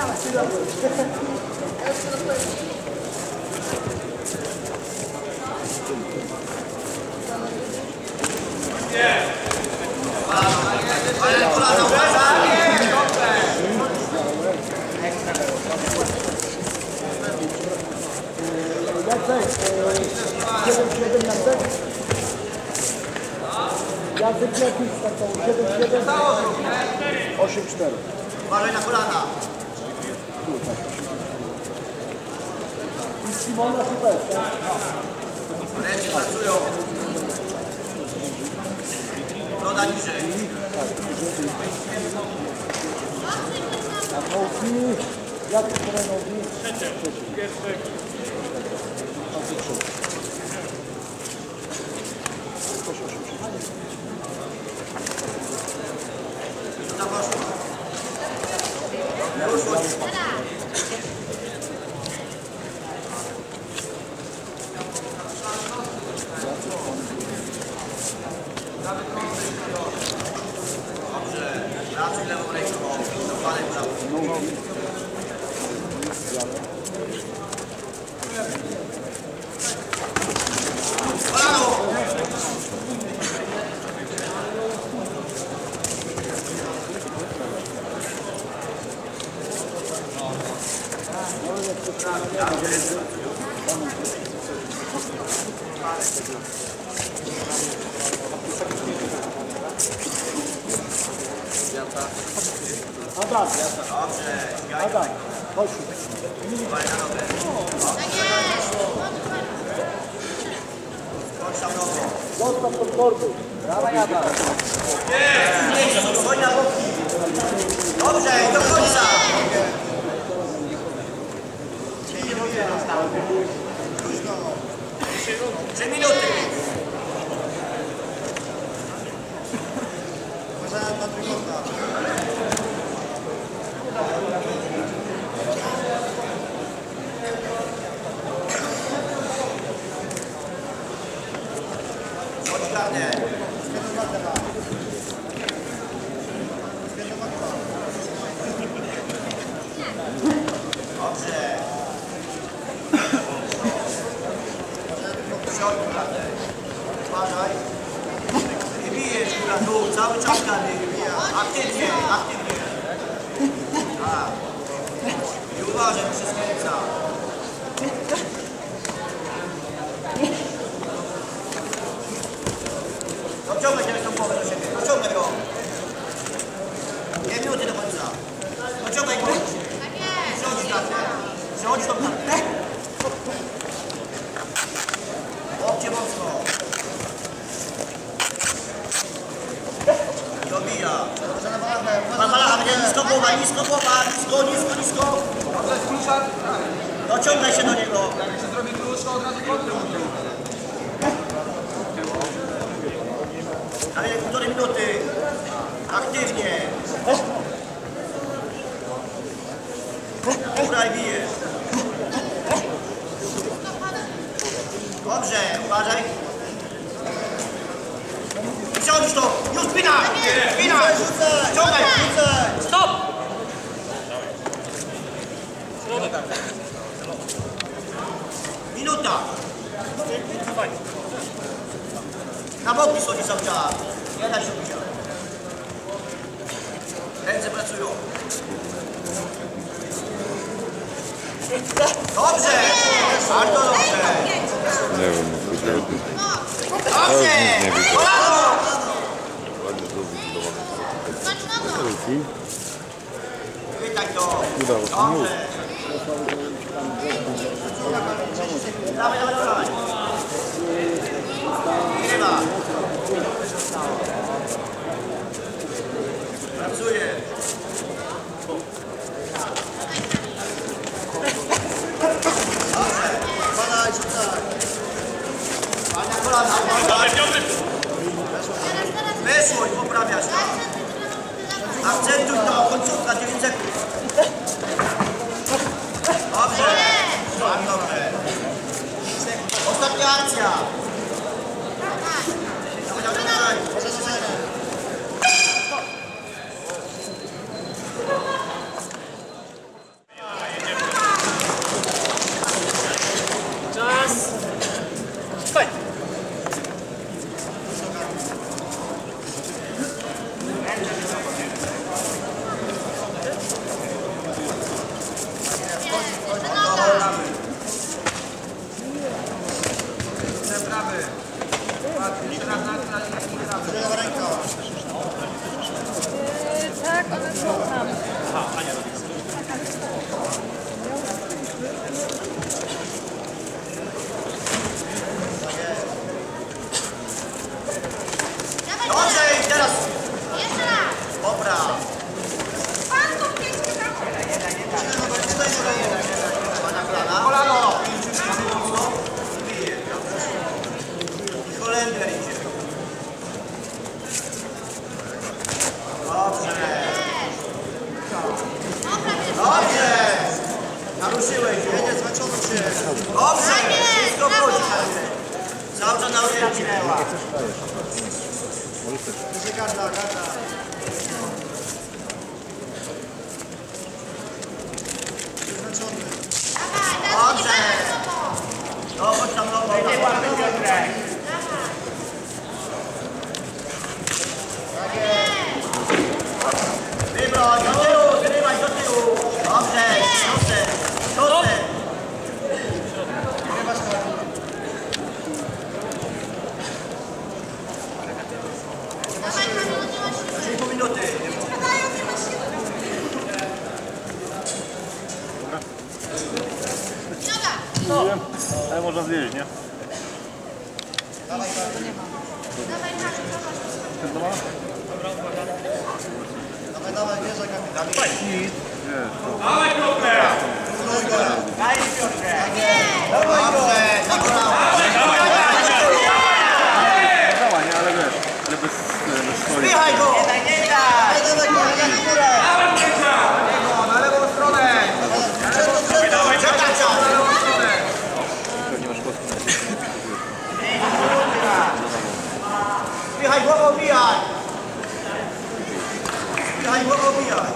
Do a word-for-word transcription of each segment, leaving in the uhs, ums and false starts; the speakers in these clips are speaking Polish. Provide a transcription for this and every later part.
Jacek lepiej startował. siedem siedem. osiem cztery. Uważaj na kolana. I Simona super. Ręce pracują. Broda niżej. A nogi. Jak to nogi? Trzecie. Pierwszy. Dobrze, pracuj lewą ręką, dokładaj prawą. Kolano! Adam, Dobrze, Adam, chodź. uważaj na nogę. Chodź tam nogą. Zostaw pod kordy. Dawaj Adam. Jest! Chodź na boki. Dobrze, do końca. Trzy minuty. Chodź karne. Dobrze. Środku karne. Uważaj. Nie bijesz góra dół, cały czas karny. Aktywnie, aktywnie. Tak. I uważaj, bo się skręca. Dociągnę teraz tą głowę do siebie. Dociągnę go. Dwie minuty do końca. Dociągaj go. Przechodzisz kartę. Przechodzisz tą kartę. Łokcie mocno. I dobija. Pan Malacha będzie nisko głowa, nisko głowa, nisko, nisko, nisko. Dociągaj się do niego. Jak się zrobi klucz, to od razu kontrę. Ale półtorej minuty. Aktywnie. Góra i bije. Dobrze, uważaj. Wsiądź to! Już spinaj! Spinaj! Ściągaj! Stop! Minuta! Na boki schodzi cały czas. Nie da się udział. Ręce pracują. Dobrze! Bardzo dobrze! Nie wiem, co to Dobrze! Kolano! ładnie to wybudowane. Pytaj to! Udało się. Dobrze! Dawaj, dawaj, dawaj! Wygrywa! Pracuje! Dobrze! Badaj, rzucaj! Pania kolana, uważaj! Weszło i poprawiasz to! Akcentuj to, końcówka, dziewięć sekund! Dobrze! Tak, dobrze! Ostatnia akcja! ruszyłeś, jedzie zmęczony się. Dobrze, wszystko wchodzi. Cały czas na ujęcie. Może garda, garda. Zmęczony. Dobrze. No, chodź tam nową. Wybroń, do tyłu, wyrywaj do tyłu. Dobrze, dobrze, dobrze. trzy i pół minuty. Ale można zjeść, nie? Dawaj, dawaj, bierze kapitan. Dawaj, Piotrek! Daj, Piotrek. Dobrze, Dała, nie? Ale wiesz, ale bez, bez stoi. wpychaj go! Nie daj, nie daj! Dawaj, dawaj, na górę! Na lewą stronę! Dawaj, czekaj, Na lewą stronę! Nie masz kostki. wpychaj głową, obijaj! Wpychaj głową, obijaj!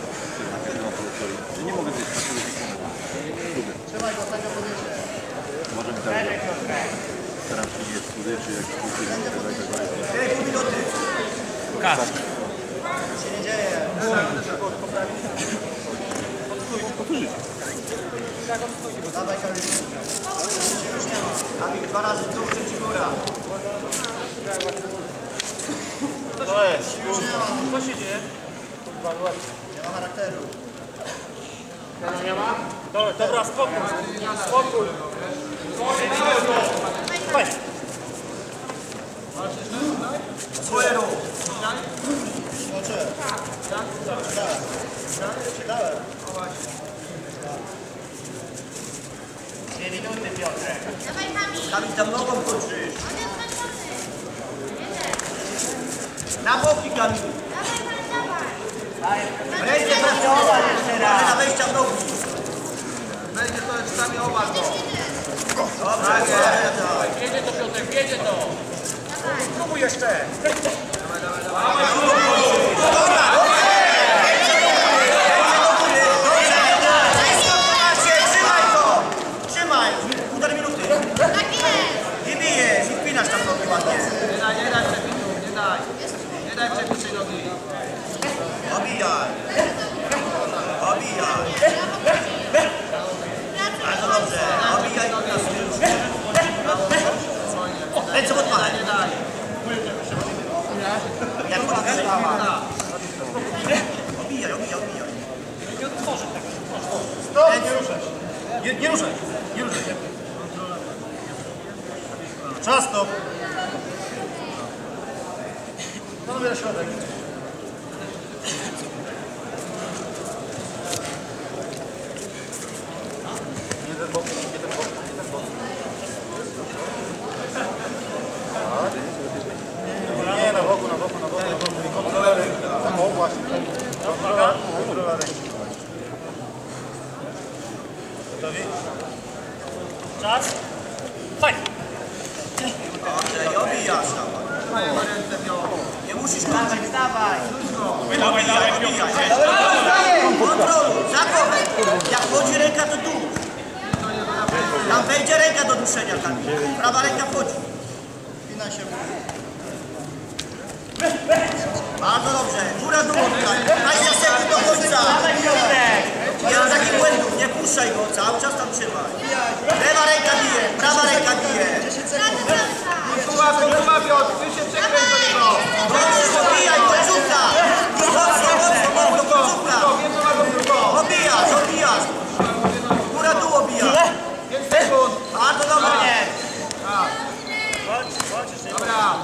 Nie mogę zjeść. Trzymaj go, tego podniesie. Może mi tak. Staram się nie jest chudy, czy jak kupić. Ej, pół minuty. Kask. Nic się nie dzieje. Dawaj, Kamil. Już nie ma. Kamil, dwa razy tu, trzeci góra. To jest. Już nie ma. Co się dzieje? Nie ma charakteru. Nie ma? Dobra, dobra, spokój. Spokój. Chodź. Swoje rób. Czytałem. Dwie minuty, Piotrek. Kamil, tam nogą kończysz. Na boki, Kamil. Ręce pracować jeszcze raz. Na wejścia w nogi. Będzie to czasami obal go. Dobrze, dobrze. Jedzie to, Piotrek, jedzie to. Spróbuj jeszcze. Trzymaj go! Trzymaj! Półtorej minuty. Nie bijesz, i wpinasz tam nogi ładnie. Nie daj, nie daj przepisu, nie daj. Nie daj przepisy nogi. Obijaj. Obijaj. Bardzo dobrze. Obijaj nogi na styl. Ręce podpalaj. Nie daj. Jak podpalaj. Obijaj, obijaj, obijaj. Stop! Nie ruszaj. Nie, nie ruszaj. Nie ruszaj. Czas stop. Panowie na środek. Nie, na boku, na boku, na boku. Kontrola ręki. O, właśnie. Kontrola, kontrola ręki. Gotowi? Czas. Fajnie. Dobrze, i obijasz tam. Nie musisz kończyć. Dawaj, Dawaj, dawaj, Piotrek. kontroluj, zachowaj. Jak wchodzi ręka, to tu. Tam wejdzie ręka do duszenia, tam. Prawa ręka wchodzi. Wpina się. Bardzo dobrze. Góra dół. dwadzieścia sekund do końca. Nie ma takich błędów. Nie puszczaj go. Cały czas tam trzymaj. Lewa ręka bije. Prawa ręka bije. Kuba, Kuba, Piotr, ty się przekręć do niego. Dobrze, obijaj. Końcówka. Mocno, mocno, mocno. Końcówka. Obijasz, obijasz. Góra dół obijasz. pięć sekund. Bardzo dobrze. Dobra.